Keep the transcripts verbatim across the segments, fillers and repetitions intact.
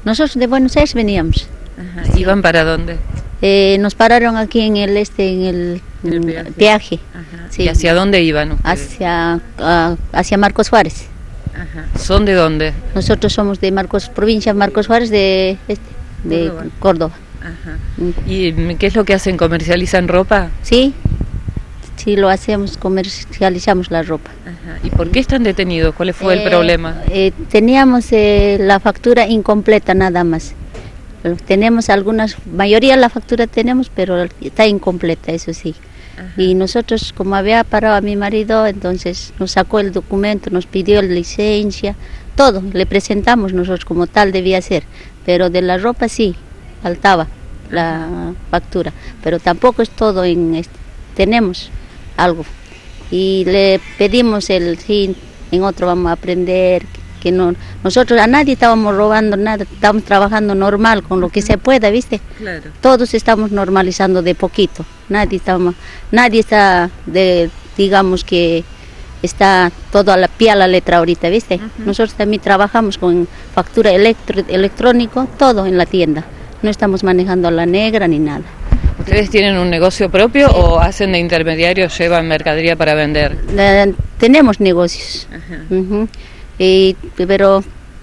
Nosotros de Buenos Aires veníamos. Ajá. Sí. ¿Iban para dónde? Eh, nos pararon aquí en el este, en el, el peaje. peaje. Ajá. Sí. ¿Y hacia dónde iban ustedes? Hacia, uh, hacia Marcos Juárez. Ajá. ¿Son de dónde? Nosotros somos de Marcos, provincia Marcos Juárez de, este, de Córdoba. Córdoba. Ajá. ¿Y qué es lo que hacen? ¿Comercializan ropa? Sí, sí lo hacemos, comercializamos la ropa. Ajá. ¿Y por qué están detenidos? ¿Cuál fue eh, el problema? Eh, teníamos eh, la factura incompleta nada más. Tenemos algunas, mayoría de la factura tenemos, pero está incompleta, eso sí. Ajá. Y nosotros, como había parado a mi marido, entonces nos sacó el documento, nos pidió la licencia, todo, le presentamos nosotros como tal debía ser, pero de la ropa sí, faltaba la Ajá. factura, pero tampoco es todo, en este, tenemos algo. Y le pedimos el sí, en otro vamos a aprender, que no, nosotros a nadie estábamos robando nada, estamos trabajando normal con lo que se pueda, ¿viste? Claro. Todos estamos normalizando de poquito, nadie estamos, nadie está de, digamos que está todo a la pie a la letra ahorita, ¿viste? Uh-huh. Nosotros también trabajamos con factura electro, electrónico, todo en la tienda, no estamos manejando a la negra ni nada. ¿Ustedes tienen un negocio propio sí. o hacen de intermediarios, llevan mercadería para vender? La, tenemos negocios. Uh-huh. Uh-huh. Eh, pero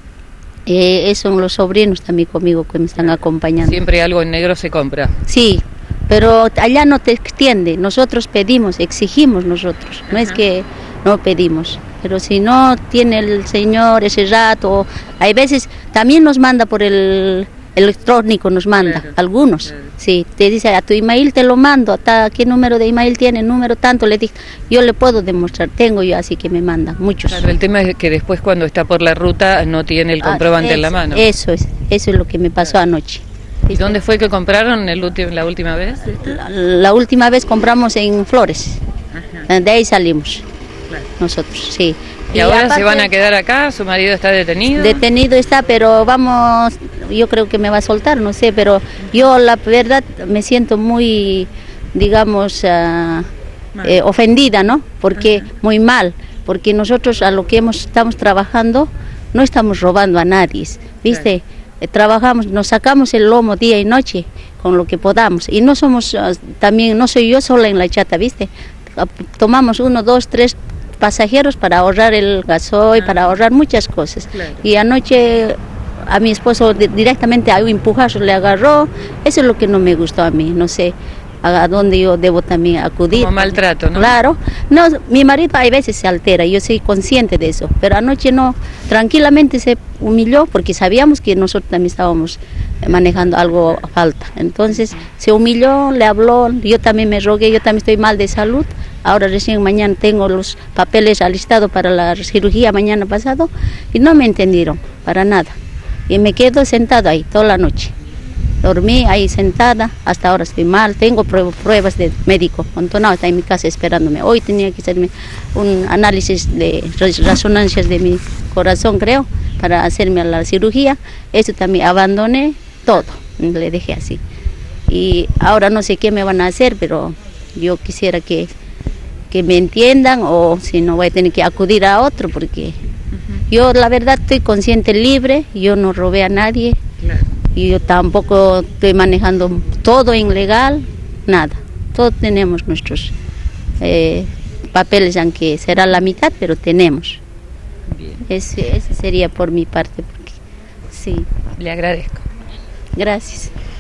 eh, son los sobrinos también conmigo que me están acompañando. ¿Siempre algo en negro se compra? Sí, pero allá no te extiende, nosotros pedimos, exigimos nosotros, Ajá. no es que no pedimos, pero si no tiene el señor ese rato, hay veces también nos manda por el electrónico, nos manda, claro, algunos, claro. sí, te dice a tu email te lo mando, hasta qué número de email tiene, número tanto, le dije, yo le puedo demostrar, tengo yo, así que me manda, muchos. Claro, el tema es que después cuando está por la ruta no tiene el comprobante ah, eso, en la mano. Eso es, eso es lo que me pasó claro. anoche. ¿Y dónde fue que compraron el ulti- la última vez? La, la última vez compramos en Flores, Ajá. de ahí salimos, claro. nosotros, sí. ¿Y, ¿Y ahora aparte, se van a quedar acá? ¿Su marido está detenido? Detenido está, pero vamos, yo creo que me va a soltar, no sé, pero yo la verdad me siento muy, digamos, uh, eh, ofendida, ¿no? Porque Ajá. muy mal, porque nosotros a lo que hemos, estamos trabajando no estamos robando a nadie, ¿viste? Claro. Eh, trabajamos, nos sacamos el lomo día y noche con lo que podamos y no somos, uh, también, no soy yo sola en la chata, ¿viste? Tomamos uno, dos, tres pasajeros para ahorrar el gasoil, ah. para ahorrar muchas cosas. Claro. Y anoche a mi esposo directamente a un empujazo le agarró, eso es lo que no me gustó a mí, no sé a dónde yo debo también acudir. Como maltrato, ¿no? Claro, no, mi marido a veces se altera, yo soy consciente de eso, pero anoche no, tranquilamente se humilló porque sabíamos que nosotros también estábamos manejando algo a falta, entonces se humilló, le habló, yo también me rogué, yo también estoy mal de salud, ahora recién mañana tengo los papeles alistados para la cirugía mañana pasado y no me entendieron para nada y me quedo sentado ahí toda la noche. Dormí ahí sentada, hasta ahora estoy mal, tengo pruebas de médico, Antonio está en mi casa esperándome. Hoy tenía que hacerme un análisis de resonancias de mi corazón, creo, para hacerme la cirugía. Eso también abandoné todo, le dejé así. Y ahora no sé qué me van a hacer, pero yo quisiera que, que me entiendan o si no voy a tener que acudir a otro, porque uh-huh. yo la verdad estoy consciente, libre, yo no robé a nadie. Claro. Y yo tampoco estoy manejando todo ilegal, nada. Todos tenemos nuestros eh, papeles, aunque será la mitad, pero tenemos. Bien. Ese, ese sería por mi parte, porque sí. Le agradezco. Gracias.